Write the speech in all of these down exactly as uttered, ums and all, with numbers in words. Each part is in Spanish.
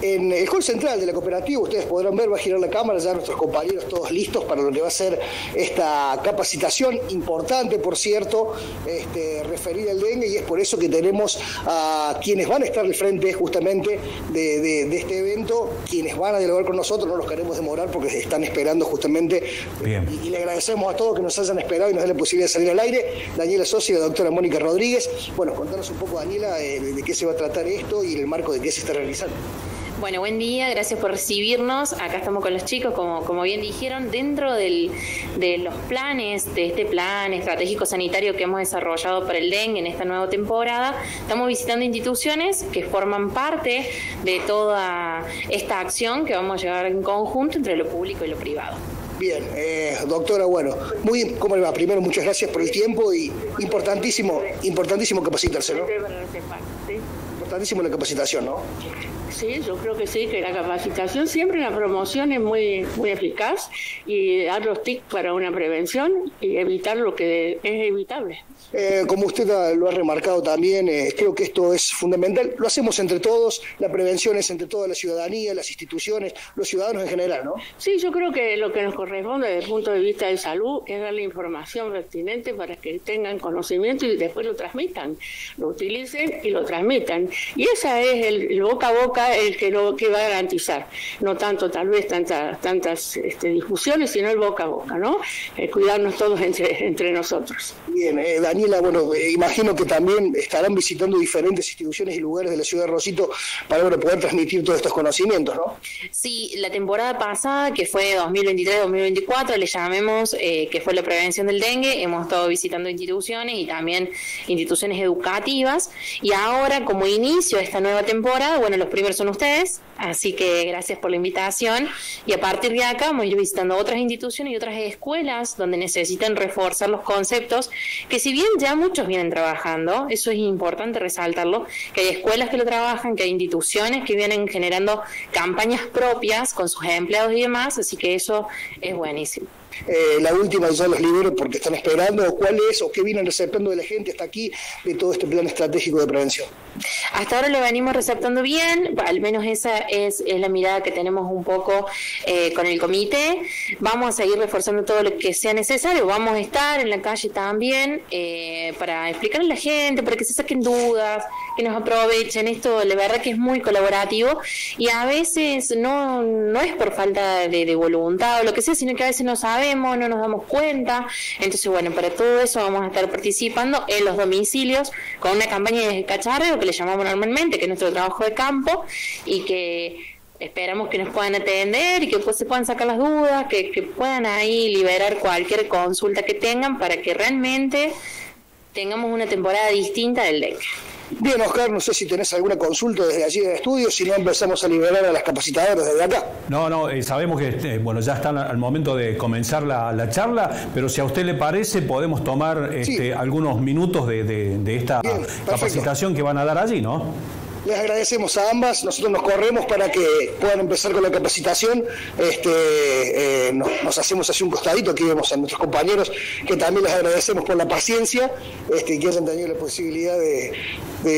En el hall central de la cooperativa, ustedes podrán ver, va a girar la cámara, ya nuestros compañeros todos listos para lo que va a ser esta capacitación importante, por cierto, este, referida al dengue, y es por eso que tenemos a quienes van a estar al frente justamente de, de, de este evento, quienes van a dialogar con nosotros, no los queremos demorar porque están esperando justamente. Bien. Y, y le agradecemos a todos que nos hayan esperado y nos den la posibilidad de salir al aire. Daniela Sosa y la doctora Mónica Rodríguez. Bueno, contanos un poco, Daniela, eh, de, de qué se va a tratar esto y en el marco de qué se está realizando. Bueno, buen día, gracias por recibirnos. Acá estamos con los chicos, como, como bien dijeron, dentro del, de los planes, de este plan estratégico sanitario que hemos desarrollado para el dengue en esta nueva temporada. Estamos visitando instituciones que forman parte de toda esta acción que vamos a llevar en conjunto entre lo público y lo privado. Bien, eh, doctora, bueno, muy, ¿cómo le va? Primero, muchas gracias por el tiempo y importantísimo, importantísimo capacitarse, ¿no? Importantísimo la capacitación, ¿no? Sí, yo creo que sí, que la capacitación siempre en la promoción es muy, muy eficaz y dar los tips para una prevención y evitar lo que es evitable. Eh, como usted lo ha remarcado también, eh, creo que esto es fundamental. Lo hacemos entre todos, la prevención es entre toda la ciudadanía, las instituciones, los ciudadanos en general, ¿no? Sí, yo creo que lo que nos corresponde desde el punto de vista de salud es darle información pertinente para que tengan conocimiento y después lo transmitan, lo utilicen y lo transmitan. Y esa es el, el boca a boca el que lo que va a garantizar, no tanto tal vez tantas tantas este, discusiones, sino el boca a boca, ¿no? Eh, cuidarnos todos entre, entre nosotros. Bien, eh, Daniela, bueno, eh, imagino que también estarán visitando diferentes instituciones y lugares de la ciudad de Rosito para bueno, poder transmitir todos estos conocimientos, ¿no? Sí, la temporada pasada, que fue dos mil veintitrés dos mil veinticuatro, le llamemos, eh, que fue la prevención del dengue, hemos estado visitando instituciones y también instituciones educativas, y ahora, como inicio de esta nueva temporada, bueno, los primeros son ustedes, así que gracias por la invitación, y a partir de acá vamos a ir visitando otras instituciones y otras escuelas donde necesitan reforzar los conceptos que, si bien ya muchos vienen trabajando, eso es importante resaltarlo, que hay escuelas que lo trabajan, que hay instituciones que vienen generando campañas propias con sus empleados y demás, así que eso es buenísimo. Eh, la última, ya los libero porque están esperando, ¿cuál es o qué vienen receptando de la gente hasta aquí de todo este plan estratégico de prevención? Hasta ahora lo venimos receptando bien, al menos esa es, es la mirada que tenemos un poco eh, con el comité. Vamos a seguir reforzando todo lo que sea necesario, vamos a estar en la calle también eh, para explicarle a la gente, para que se saquen dudas, que nos aprovechen. Esto la verdad que es muy colaborativo y a veces no, no es por falta de, de voluntad o lo que sea, sino que a veces no sabemos, no nos damos cuenta. Entonces, bueno, para todo eso vamos a estar participando en los domicilios con una campaña de cacharreo que le llamamos normalmente, que es nuestro trabajo de campo, y que esperamos que nos puedan atender y que pues se puedan sacar las dudas, que, que puedan ahí liberar cualquier consulta que tengan para que realmente tengamos una temporada distinta del dengue. Bien, Oscar, no sé si tenés alguna consulta desde allí del estudio, si no empezamos a liberar a las capacitadoras desde acá. No, no, eh, sabemos que eh, bueno, ya están al momento de comenzar la, la charla, pero si a usted le parece, podemos tomar este, sí. algunos minutos de, de, de esta Bien, capacitación que van a dar allí, ¿no? Les agradecemos a ambas, nosotros nos corremos para que puedan empezar con la capacitación, este, eh, nos, nos hacemos así un costadito, aquí vemos a nuestros compañeros que también les agradecemos por la paciencia este, y que hayan tenido la posibilidad de, de,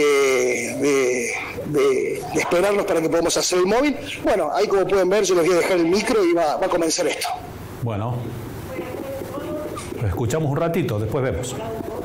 de, de, de esperarnos para que podamos hacer el móvil. Bueno, ahí como pueden ver yo les voy a dejar el micro y va, va a comenzar esto. Bueno, lo escuchamos un ratito, después vemos.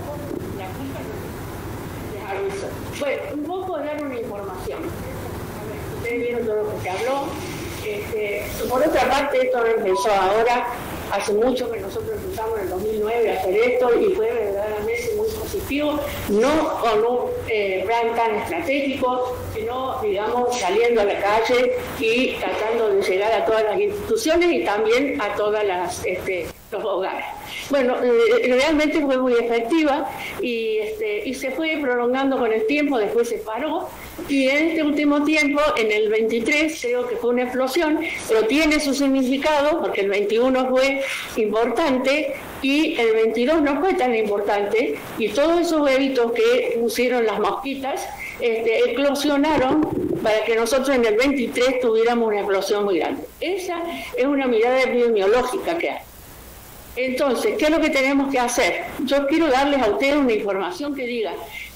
Bueno, un poco dar una información. Ustedes vieron todo lo que se habló. Este, por otra parte, esto no empezó ahora. Hace mucho que nosotros empezamos en el dos mil nueve a hacer esto y fue verdaderamente muy positivo. No con un eh, plan tan estratégico, sino, digamos, saliendo a la calle y tratando de llegar a todas las instituciones y también a todas las... Este, los hogares. Bueno, eh, realmente fue muy efectiva y, este, y se fue prolongando con el tiempo, después se paró y en este último tiempo, en el veintitrés, creo que fue una explosión, pero tiene su significado porque el veintiuno fue importante y el veintidós no fue tan importante y todos esos huevitos que pusieron las mosquitas este, eclosionaron para que nosotros en el veintitrés tuviéramos una explosión muy grande. Esa es una mirada epidemiológica que hay. Entonces, ¿qué es lo que tenemos que hacer? Yo quiero darles a ustedes una información que diga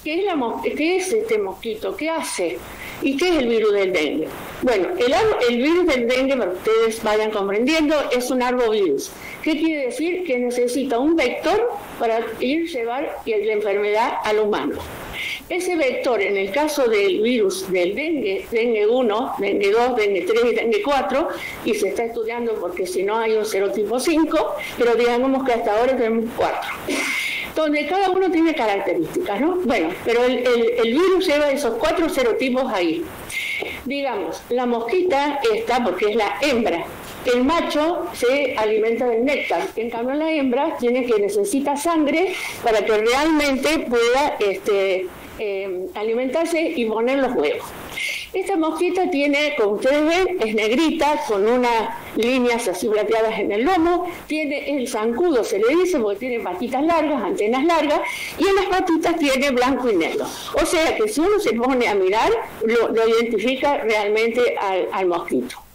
¿qué es, la, ¿qué es este mosquito? ¿Qué hace? ¿Y qué es el virus del dengue? Bueno, el, el virus del dengue, para que ustedes vayan comprendiendo, es un arbovirus. ¿Qué quiere decir? Que necesita un vector para ir llevar la enfermedad al humano. Ese vector, en el caso del virus del dengue, dengue uno, dengue dos, dengue tres y dengue cuatro, y se está estudiando porque si no hay un serotipo cinco, pero digamos que hasta ahora tenemos cuatro. Donde cada uno tiene características, ¿no? Bueno, pero el, el, el virus lleva esos cuatro serotipos ahí. Digamos, la mosquita está porque es la hembra. El macho se alimenta del néctar, en cambio la hembra tiene que necesita sangre para que realmente pueda este, eh, alimentarse y poner los huevos. Esta mosquita tiene, como ustedes ven, es negrita, con unas líneas así plateadas en el lomo, tiene el zancudo, se le dice, porque tiene patitas largas, antenas largas, y en las patitas tiene blanco y negro. O sea que si uno se pone a mirar, lo, lo identifica realmente al, al mosquito.